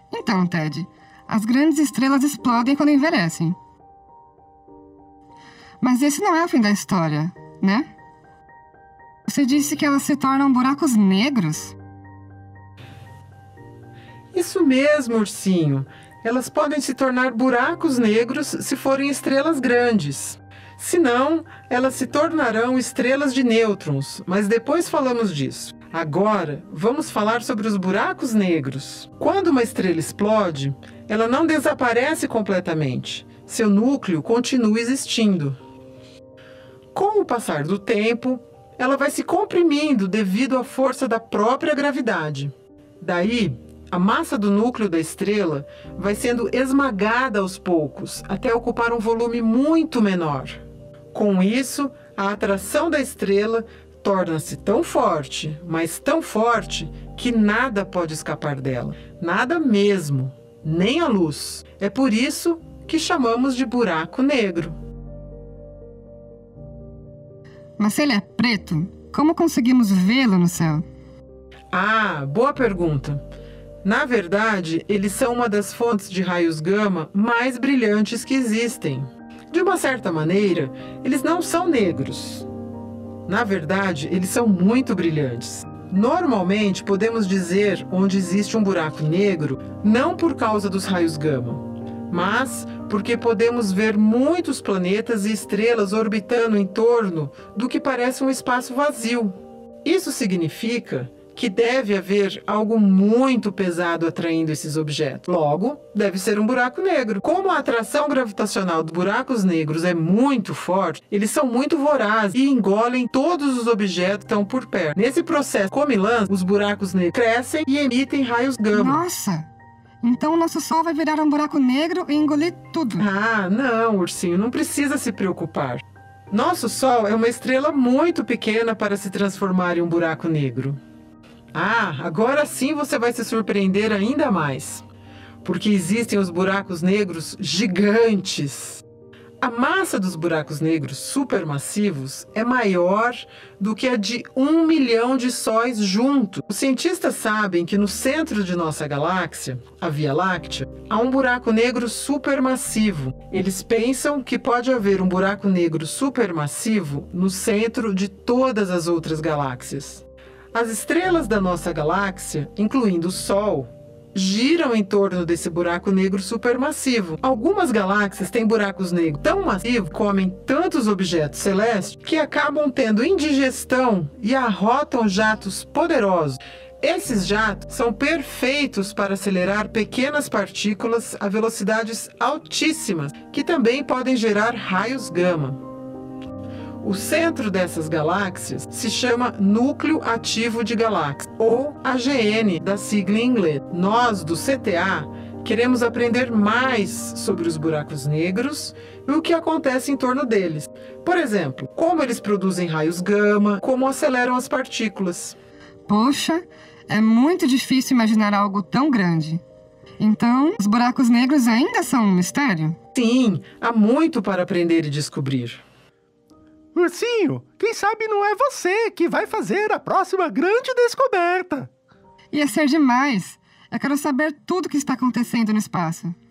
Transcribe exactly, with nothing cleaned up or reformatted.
Então, Ted, as grandes estrelas explodem quando envelhecem. Mas esse não é o fim da história, né? Você disse que elas se tornam buracos negros? Isso mesmo, ursinho. Elas podem se tornar buracos negros se forem estrelas grandes. Se não, elas se tornarão estrelas de nêutrons, mas depois falamos disso. Agora, vamos falar sobre os buracos negros. Quando uma estrela explode, ela não desaparece completamente. Seu núcleo continua existindo. Com o passar do tempo, ela vai se comprimindo devido à força da própria gravidade. Daí, a massa do núcleo da estrela vai sendo esmagada aos poucos, até ocupar um volume muito menor. Com isso, a atração da estrela torna-se tão forte, mas tão forte, que nada pode escapar dela. Nada mesmo, nem a luz. É por isso que chamamos de buraco negro. Mas se ele é preto, como conseguimos vê-lo no céu? Ah, boa pergunta. Na verdade, eles são uma das fontes de raios gama mais brilhantes que existem. De uma certa maneira, eles não são negros. Na verdade, eles são muito brilhantes. Normalmente, podemos dizer onde existe um buraco negro, não por causa dos raios gama, mas porque podemos ver muitos planetas e estrelas orbitando em torno do que parece um espaço vazio. Isso significa que deve haver algo muito pesado atraindo esses objetos. Logo, deve ser um buraco negro. Como a atração gravitacional dos buracos negros é muito forte, eles são muito vorazes e engolem todos os objetos que estão por perto. Nesse processo comilança, os buracos negros crescem e emitem raios gama. Nossa! Então o nosso Sol vai virar um buraco negro e engolir tudo. Ah, não, ursinho, não precisa se preocupar. Nosso Sol é uma estrela muito pequena para se transformar em um buraco negro. Ah, agora sim você vai se surpreender ainda mais, porque existem os buracos negros gigantes. A massa dos buracos negros supermassivos é maior do que a de um milhão de sóis juntos. Os cientistas sabem que no centro de nossa galáxia, a Via Láctea, há um buraco negro supermassivo. Eles pensam que pode haver um buraco negro supermassivo no centro de todas as outras galáxias. As estrelas da nossa galáxia, incluindo o Sol, giram em torno desse buraco negro supermassivo. Algumas galáxias têm buracos negros tão massivos, comem tantos objetos celestes, que acabam tendo indigestão e arrotam jatos poderosos. Esses jatos são perfeitos para acelerar pequenas partículas a velocidades altíssimas, que também podem gerar raios gama. O centro dessas galáxias se chama Núcleo Ativo de Galáxias, ou A G N, da sigla em inglês. Nós, do C T A, queremos aprender mais sobre os buracos negros e o que acontece em torno deles. Por exemplo, como eles produzem raios gama, como aceleram as partículas. Poxa, é muito difícil imaginar algo tão grande. Então, os buracos negros ainda são um mistério? Sim, há muito para aprender e descobrir. Ursinho, quem sabe não é você que vai fazer a próxima grande descoberta. Ia ser demais. Eu quero saber tudo o que está acontecendo no espaço.